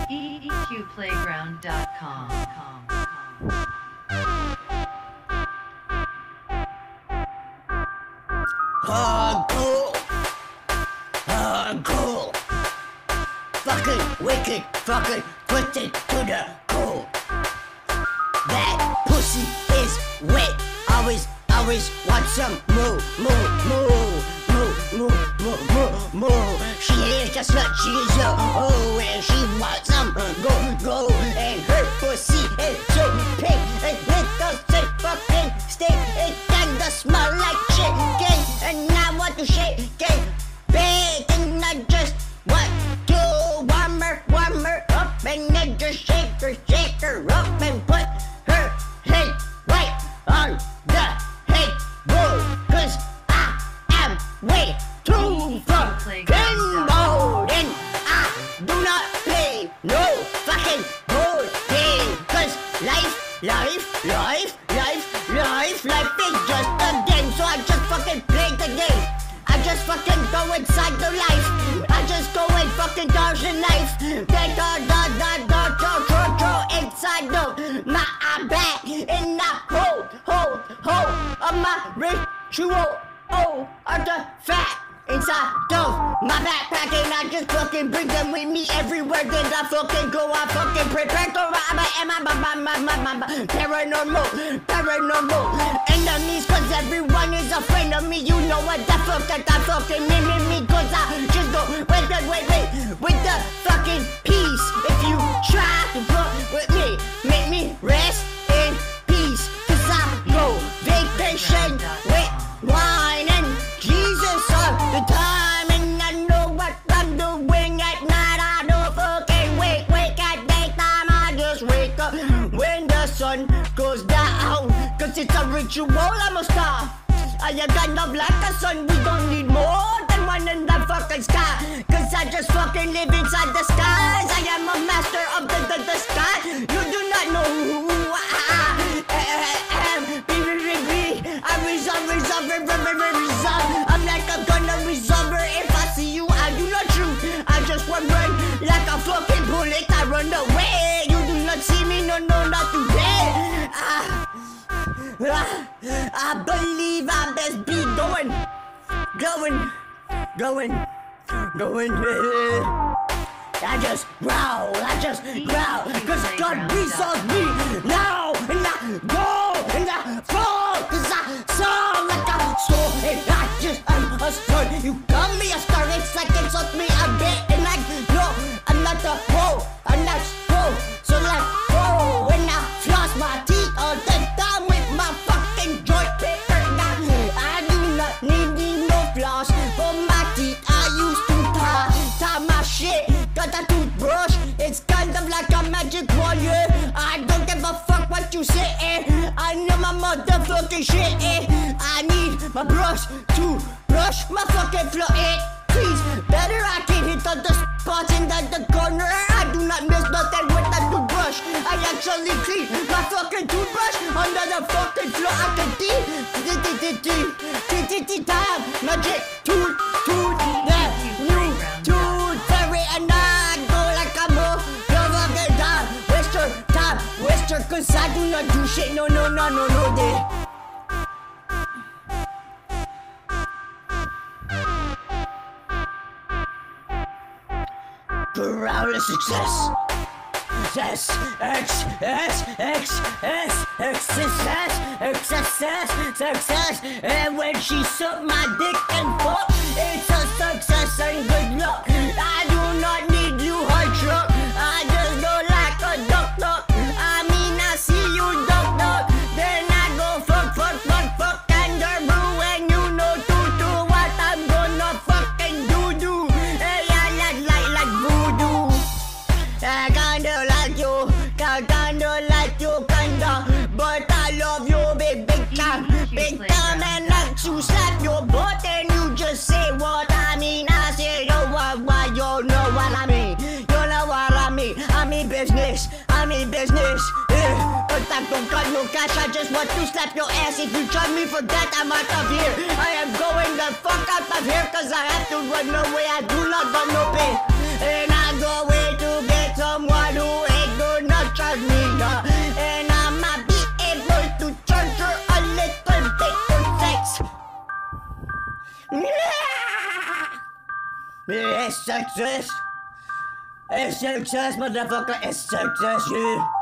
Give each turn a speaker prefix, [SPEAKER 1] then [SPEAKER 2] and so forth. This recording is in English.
[SPEAKER 1] EQPlayground.com.
[SPEAKER 2] Hardcore, hardcore, fucking wicked, fucking twisted to the core. That pussy is wet. Always want some more. She is a slut, she is a hoe, and she wants some go. And her pussy is so pink, and it doesn't fucking stink. It kinda smell like chicken, and I want to shake it big, and I just want to warm her up, and then just shake her up, and put her head right on the headboard, 'cause I am way too fucking old, and I do not play no fucking board game, 'cause life is just a game, so I just fucking play the game. I just fucking go inside the life. I just go and fucking dodge the knife. Then throw inside the my back in the hole of my ritual. Oh, artifact inside of my backpack, and I just fucking bring them with me everywhere that I fucking go. I fucking prepare to rob my paranormal enemies, 'cause everyone is a friend of me. You know what the fuck that I fucking me, 'cause I just go wait with the fucking peace. If you try to fuck with me, make me rest in peace, 'cause I go vacation with wine and Jesus all the time, and I know what I'm doing at night. I don't fucking wake at daytime. I just wake up when the sun goes down, 'cause it's a ritual. I'm a star. I am kind of like a sun. We don't need more than one in the fucking sky, 'cause I just fucking live inside the skies. I am a master of the sky. You do not know who I am. I resolve. I'm like a gunner resolver. If I see you, I do not shoot. I just run like a fucking bullet. I run away. You do not see me, no, not today. I believe I best be going. I just growl, 'cause God resolves me now, and I go, and I fall, 'cause I sound like a soul, and I just am a star. You call me a star, it's like insult me a bit, and I know I'm not the hoe, I'm not slow, so like, whoa, when I floss my teeth all the time with my fucking joint paper, now I do not need no floss for my teeth. I used to tie my shit. Got a toothbrush, it's kind of like a magic wand, yeah. I don't give a fuck what you say, I know my motherfucking shit, I need my brush to brush my fucking floor, please, better I can hit all the spots in the corner. I do not miss nothing with the toothbrush. I actually clean my fucking toothbrush under the fucking floor. I can time magic tooth, that new tooth fairy, and I go like a motherfucking time waster, 'cause I do not do shit, no, they. Growl of success. Success. And when she sucked my dick and fuck, it's a success and good luck. I do not need you, hard truck. I just go like a duck. I mean, I see you duck. Then I go fuck, and you're blue, and you know to what I'm gonna fucking do. Hey, I like voodoo. I kinda like you, but I love you big time, and like to slap your butt, and you just say what I mean. I say, yo, what, you know what I mean. You know what I mean. I mean business. But I don't got no cash. I just want to slap your ass. If you charge me for that, I'm out of here. I am going the fuck out of here, 'cause I have to run away. I do not got no pay, and I go away to get someone. It's success. It's success, motherfucker. It's success, you.